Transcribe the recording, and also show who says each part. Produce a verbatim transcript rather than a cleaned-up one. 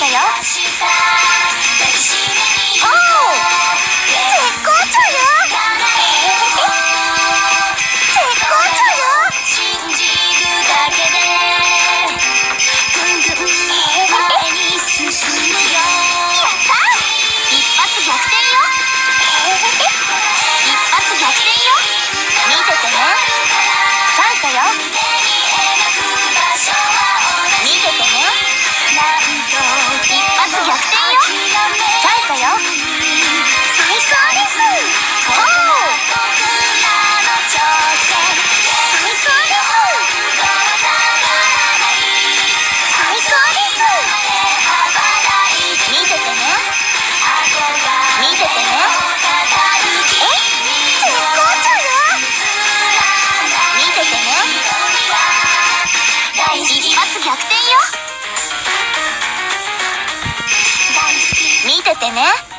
Speaker 1: よ。おお、絶好調よ。絶好調よ。
Speaker 2: 信じるだけでぐんぐん前に進むよ。
Speaker 1: やった！一発逆転よ。一発逆転よ。見ててね。チャイトよ。見ててね。一発逆転よ。チャイトよ。最高です。おお、最高です。最高です。見ててね。見ててね。え、絶好調よ。見ててね。一発逆転よ。見ててね。